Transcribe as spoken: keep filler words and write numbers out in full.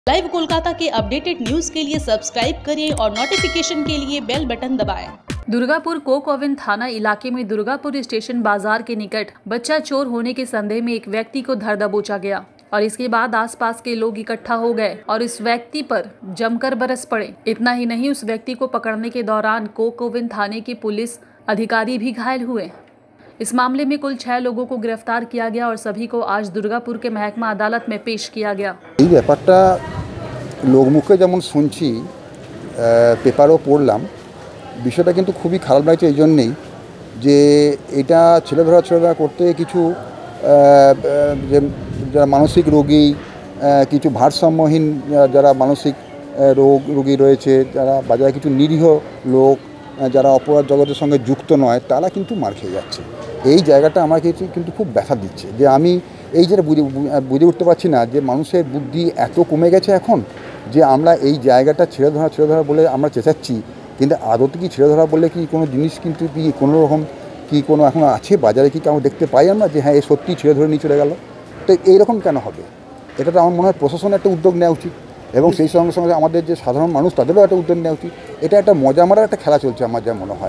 Live Kolkata के updated news के लिए सब्सक्राइब करें और नोटिफिकेशन के लिए बेल बटन दबाएं। दुर्गापुर कोकविन थाना इलाके में दुर्गापुर स्टेशन बाजार के निकट बच्चा चोर होने के संदेह में एक व्यक्ति को धर दबोचा गया और इसके बाद आसपास के लोग इकट्ठा हो गए और इस व्यक्ति पर जमकर बरस पड़े। इतना ही नहीं, उस व्यक्ति को पकड़ने के दौरान कोकविन थाने की पुलिस अधिकारी भी घायल हुए। इस मामले में कुल छह लोगों को गिरफ्तार किया गया और सभी को आज दुर्गापुर के महकमा अदालत में पेश किया गया। এই ব্যাপারটা লোকমুখে যেমন শুনছি, পেপারও পড়লাম, বিষয়টা কিন্তু খুবই খারাপ লাগছে এই জন্যেই যে এটা ছেলেধরা ছেলেধরা করতে কিছু যারা মানসিক রোগী, কিছু ভারসাম্যহীন যারা মানসিক রোগ রোগী রয়েছে, যারা বাজারে কিছু নিরীহ লোক যারা অপরাধ জগতের সঙ্গে যুক্ত নয়, তারা কিন্তু মার খেয়ে যাচ্ছে। এই জায়গাটা আমাকে কিন্তু খুব ব্যথা দিচ্ছে যে আমি এই যে বুঝে বুঝে উঠতে পারছি না যে মানুষের বুদ্ধি এত কমে গেছে এখন যে আমরা এই জায়গাটা ছেড়ে ধরা ছেড়ে ধরা বলে আমরা চেঁচাচ্ছি, কিন্তু আদতে কি ছেড়ে ধরা বললে কি কোনো জিনিস কিন্তু কি কোনো রকম কি কোনো এখন আছে বাজারে কি কেউ দেখতে পাই আমরা যে হ্যাঁ এ সত্যি ছেড়ে ধরে নিয়ে চলে গেল? তো এইরকম কেন হবে? এটা তো আমার মনে হয় প্রশাসনের একটা উদ্যোগ নেওয়া উচিত এবং সেই সঙ্গে সঙ্গে আমাদের যে সাধারণ মানুষ তাদেরও একটা উদ্যোগ নেওয়া উচিত। এটা একটা মজা মারার একটা খেলা চলছে আমার যা মনে হয়।